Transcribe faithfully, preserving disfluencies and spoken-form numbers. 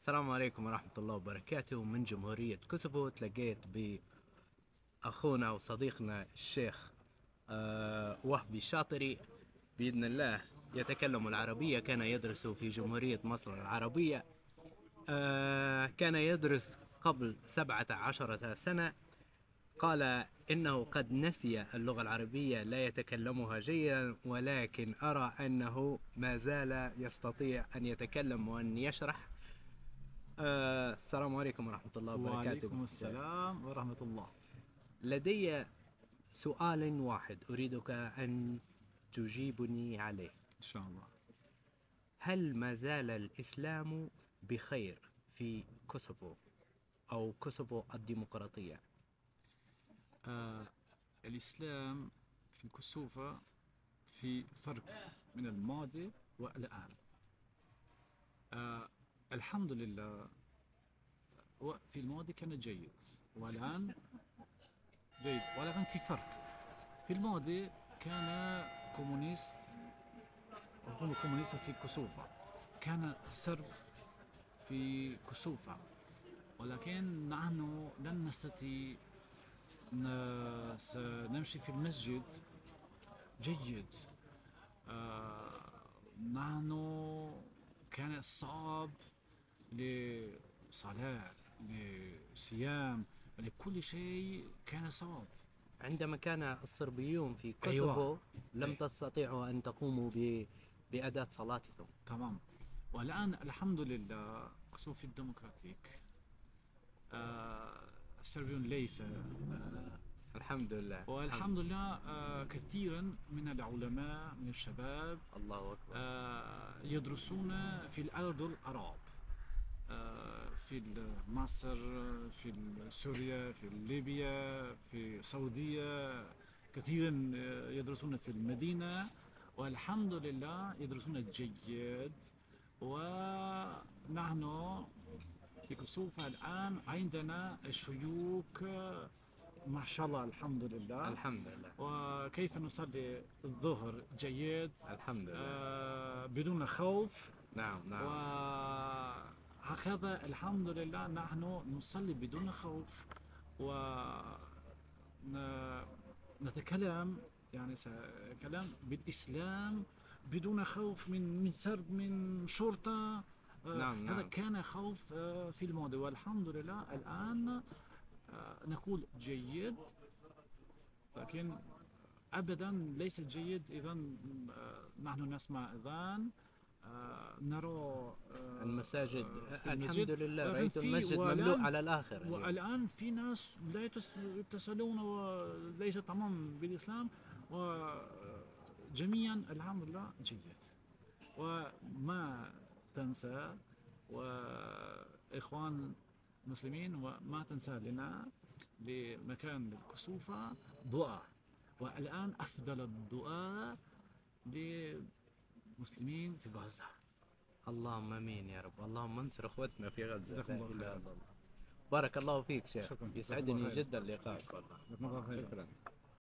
السلام عليكم ورحمة الله وبركاته. من جمهورية كوسوفو تلقيت بأخونا وصديقنا الشيخ آه، وهبي الشاطري بإذن الله. يتكلم العربية، كان يدرس في جمهورية مصر العربية. آه، كان يدرس قبل سبعة عشرة سنة. قال إنه قد نسي اللغة العربية، لا يتكلمها جيدا، ولكن أرى أنه ما زال يستطيع أن يتكلم وأن يشرح. آه السلام عليكم ورحمة الله وبركاته. وعليكم السلام ورحمة الله. لدي سؤال واحد أريدك أن تجيبني عليه. إن شاء الله. هل ما زال الإسلام بخير في كوسوفو أو كوسوفو الديمقراطية؟ آه الإسلام في كسوفة في فرق من الماضي والآن. آه الحمد لله. في الماضي كان جيد والآن جيد، ولكن في فرق. في الماضي كان كومونيست، حكومة كومونيست في كسوفة، كان سرب في كسوفة، ولكن نحن لن نستطيع ن- سنمشي في المسجد جيد. آه نحن كان صعب لصلاة، لصيام، لكل شيء كان صعب. عندما كان الصربيون في أيوة. كوسوفو لم أي. تستطيعوا أن تقوموا ب... بأداء صلاتكم. تمام. والآن الحمد لله كسوف الديمقراطيك. آه الصربيون ليس آه الحمد لله. والحمد لله. آه كثيرا من العلماء من الشباب الله أكبر. آه يدرسون في الأرض العرب، آه في مصر، في سوريا، في ليبيا، في السعودية. كثيرا آه، يدرسون في المدينة، والحمد لله يدرسون جيد. ونحن في كسوفة الآن عندنا شيوخ ما شاء الله، الحمد لله. الحمد لله. وكيف نصلي الظهر جيد، الحمد لله. آه بدون خوف. نعم نعم. وهكذا الحمد لله نحن نصلي بدون خوف، ونتكلم يعني س- كلام بالإسلام بدون خوف من من سرب، من شرطة. آه نعم هذا نعم. كان خوف آه في الماضي، والحمد لله الآن آه نقول جيد، لكن أبدا ليس جيد. إذا آه، نحن نسمع أذان، آه، نرى آه، المساجد آه، في الحمد المسجد، لله، لكن رأيت في المسجد مملوء والآن على الآخر اليوم. والآن في ناس لا يتس- يتصلون وليس تمام بالإسلام، وجميعا الحمد لله جيد. وما تنسى، وإخوان مسلمين، وما تنسى لنا لمكان الكسوفة دعاء. والآن أفضل الدعاء للمسلمين في غزة. اللهم امين يا رب. اللهم انصر اخوتنا في غزة. جزاكم لا الله اله خيرا. الا الله. بارك الله فيك شيخ، شكرا. جزاكم الله يسعدني خيرا. جدا لقائك والله. جزاكم الله خيرا. شكرا.